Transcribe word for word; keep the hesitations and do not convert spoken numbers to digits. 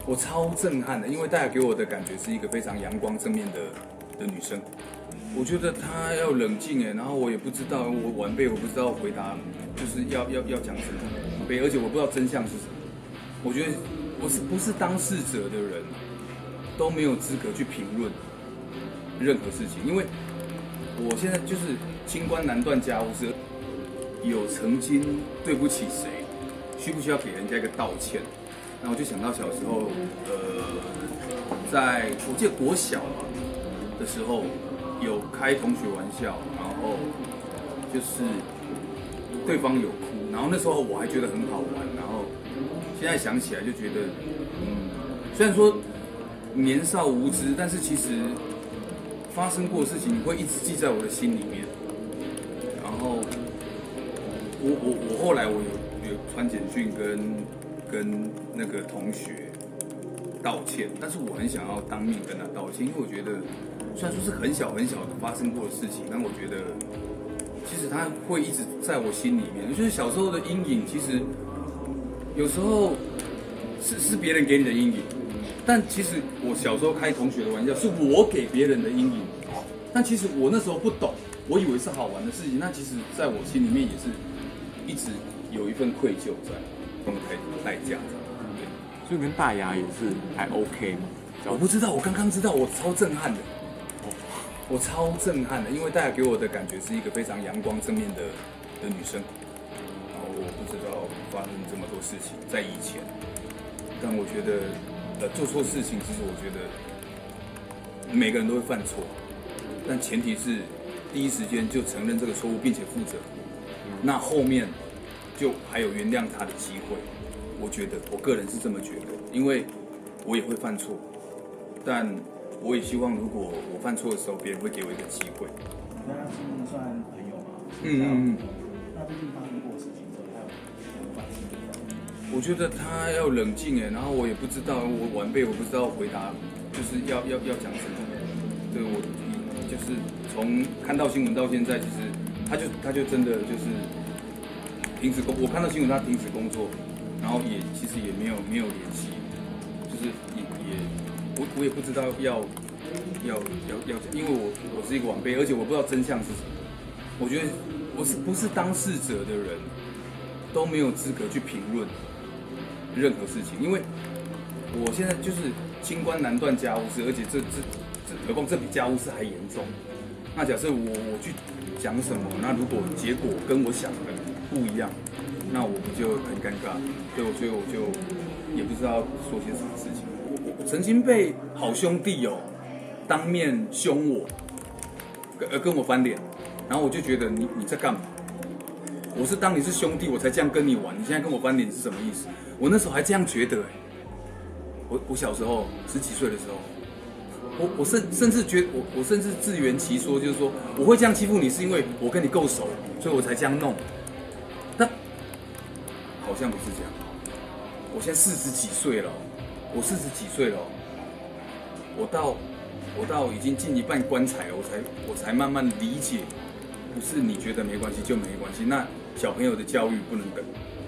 我超震撼的，因为大家给我的感觉是一个非常阳光正面的的女生。我觉得她要冷静哎，然后我也不知道，我晚辈我不知道回答就是要要要讲什么，而且我不知道真相是什么。我觉得我是不是当事者的人都没有资格去评论任何事情，因为我现在就是清官难断家务事，有曾经对不起谁，需不需要给人家一个道歉？然后我就想到小时候，呃，在我记得国小嘛的时候，有开同学玩笑，然后就是对方有哭，然后那时候我还觉得很好玩，然后现在想起来就觉得，嗯，虽然说年少无知，但是其实发生过的事情你会一直记在我的心里面。然后我我我后来我有有传简讯跟跟那个同学道歉，但是我很想要当面跟他道歉，因为我觉得虽然说是很小很小的发生过的事情，但我觉得其实他会一直在我心里面。就是小时候的阴影，其实有时候是是别人给你的阴影，但其实我小时候开同学的玩笑是我给别人的阴影，但其实我那时候不懂，我以为是好玩的事情，那其实在我心里面也是一直有一份愧疚在，用的代代价。 所以跟大牙也是还 OK 吗？ 我不知道，我刚刚知道，我超震撼的，我超震撼的，因为大家给我的感觉是一个非常阳光正面的的女生，然后我不知道发生这么多事情在以前，但我觉得呃做错事情，其实我觉得每个人都会犯错，但前提是第一时间就承认这个错误并且负责，那后面就还有原谅他的机会。我觉得，我个人是这么觉得，因为我也会犯错，但我也希望，如果我犯错的时候，别人会给我一个机会。 跟他是算朋友嘛？ 嗯嗯嗯。 那最近发生过的事情之后，他有什么反应？ 我觉得他要冷静哎，然后我也不知道，我晚辈我不知道回答就是要要要讲什么。对，我就是从看到新闻到现在，其实他就他就真的就是停止工，我看到新闻他停止工作。然后也其实也没有没有联系，就是也也我我也不知道要要要要，因为我我是一个晚辈，而且我不知道真相是什么。我觉得我是不是当事者的人都没有资格去评论任何事情，因为我现在就是清官难断家务事，而且这这这何况这比家务事还严重。那假设我我去讲什么，那如果结果跟我想的不一样，那我不就很尴尬？对，所以我就也不知道说些什么事情。我我曾经被好兄弟哦当面凶我，呃跟我翻脸，然后我就觉得你你在干嘛？我是当你是兄弟我才这样跟你玩，你现在跟我翻脸是什么意思？我那时候还这样觉得哎。我我小时候十几岁的时候，我我甚甚至觉我我甚至自圆其说，就是说我会这样欺负你是因为我跟你够熟，所以我才这样弄。但好像不是这样。我现在四十几岁了，我四十几岁了，我到我到已经进一半棺材了，我才我才慢慢理解，不是你觉得没关系就没关系。那小朋友的教育不能等。